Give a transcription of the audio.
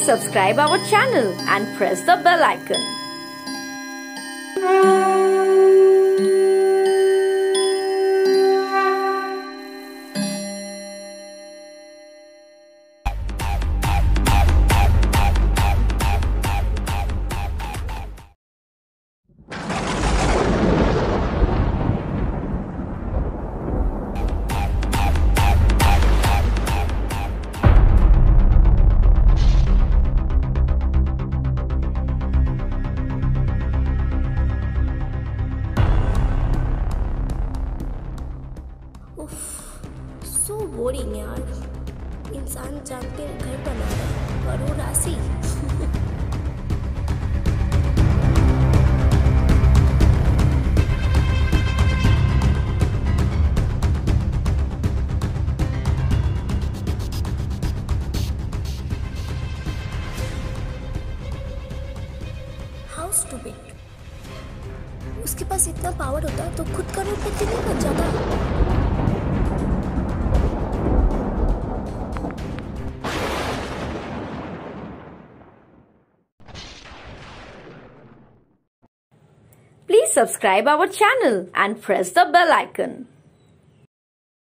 Please subscribe our channel and press the bell icon. So boring यार। इंसान जान पे घर बना रहा है और वो राशि। How stupid. उसके पास इतना पावर होता तो खुद करोड़पति नहीं बन जाता। Please subscribe our channel and press the bell icon.